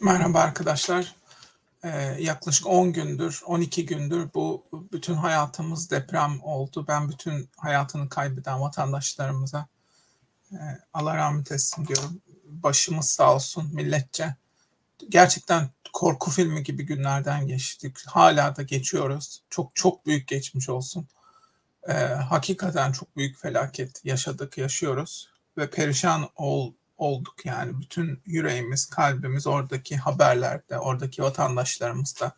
Merhaba arkadaşlar. Yaklaşık 10 gündür, 12 gündür bu bütün hayatımız deprem oldu. Ben bütün hayatını kaybeden vatandaşlarımıza Allah rahmet etsin diyorum. Başımız sağ olsun milletçe. Gerçekten korku filmi gibi günlerden geçtik. Hala da geçiyoruz. Çok çok büyük geçmiş olsun. Hakikaten çok büyük felaket yaşadık, yaşıyoruz ve perişan olduk yani. Bütün yüreğimiz, kalbimiz oradaki haberlerde, oradaki vatandaşlarımızda.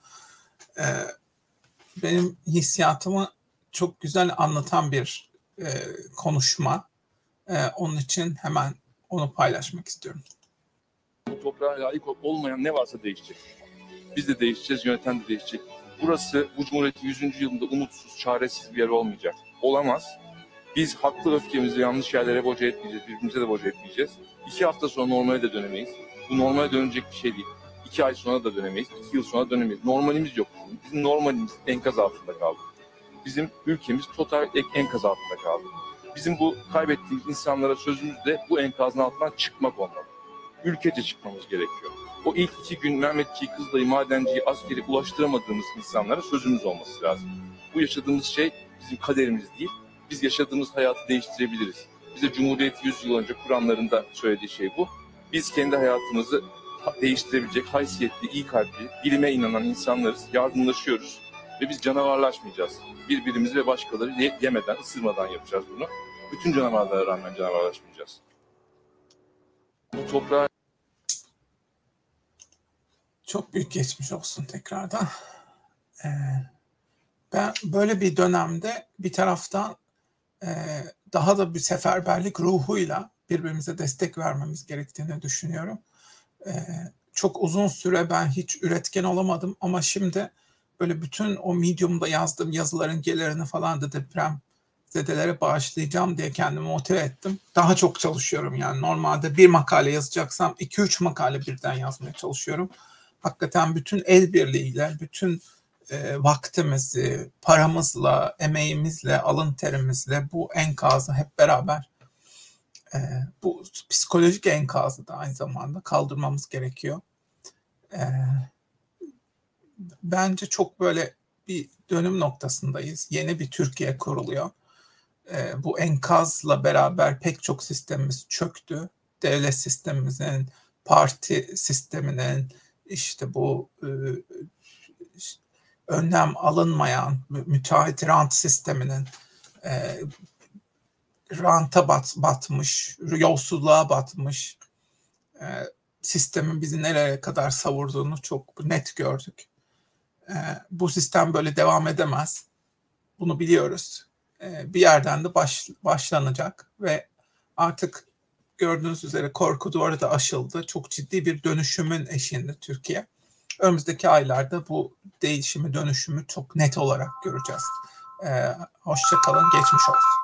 Benim hissiyatımı çok güzel anlatan bir konuşma. Onun için hemen onu paylaşmak istiyorum. Bu toprağa layık olmayan ne varsa değişecek. Biz de değişeceğiz, yöneten de değişecek. Burası bu Cumhuriyet'in 100. yılında umutsuz, çaresiz bir yer olmayacak. Olamaz. Biz haklı öfkemizi yanlış yerlere boca etmeyeceğiz, birbirimize de boca etmeyeceğiz. 2 hafta sonra normale de dönemeyiz. Bu normale dönecek bir şey değil. 2 ay sonra da dönemeyiz, 2 yıl sonra dönemeyiz. Normalimiz yok. Bizim normalimiz enkaz altında kaldı. Bizim ülkemiz total enkaz altında kaldı. Bizim bu kaybettiğimiz insanlara sözümüz de bu enkazın altından çıkmak olmalı. Ülkece çıkmamız gerekiyor. O ilk 2 gün Mehmetçiği, Kızılay'ı, Madenci'yi, askeri ulaştıramadığımız insanlara sözümüz olması lazım. Bu yaşadığımız şey bizim kaderimiz değil. Biz yaşadığımız hayatı değiştirebiliriz. Bize Cumhuriyet 100 yıl önce Kur'anlarında söylediği şey bu. Biz kendi hayatımızı değiştirebilecek haysiyetli, iyi kalpli, bilime inanan insanlarız. Yardımlaşıyoruz ve biz canavarlaşmayacağız. Birbirimizi ve başkaları yemeden, ısırmadan yapacağız bunu. Bütün canavarlara rağmen canavarlaşmayacağız. Bu toprağa Çok büyük geçmiş olsun tekrardan. Ben böyle bir dönemde bir taraftan daha da bir seferberlik ruhuyla birbirimize destek vermemiz gerektiğini düşünüyorum. Çok uzun süre ben hiç üretken olamadım ama şimdi böyle bütün o Medium'da yazdığım yazıların gelirini falan da depremzedelere bağışlayacağım diye kendimi motive ettim. Daha çok çalışıyorum yani. Normalde bir makale yazacaksam 2-3 makale birden yazmaya çalışıyorum. Hakikaten bütün el birliğiyle, bütün vaktimizi, paramızla, emeğimizle, alın terimizle bu enkazı hep beraber bu psikolojik enkazı da aynı zamanda kaldırmamız gerekiyor. Bence çok böyle bir dönüm noktasındayız. Yeni bir Türkiye kuruluyor. Bu enkazla beraber pek çok sistemimiz çöktü. Devlet sistemimizin, parti sisteminin, işte bu önlem alınmayan müteahhit rant sisteminin ranta batmış, yolsuzluğa batmış sistemin bizi nereye kadar savurduğunu çok net gördük. Bu sistem böyle devam edemez. Bunu biliyoruz. Bir yerden de başlanacak ve artık gördüğünüz üzere korku duvarı da aşıldı. Çok ciddi bir dönüşümün eşiğinde Türkiye. Önümüzdeki aylarda bu değişimi, dönüşümü çok net olarak göreceğiz. Hoşça kalın, geçmiş olsun.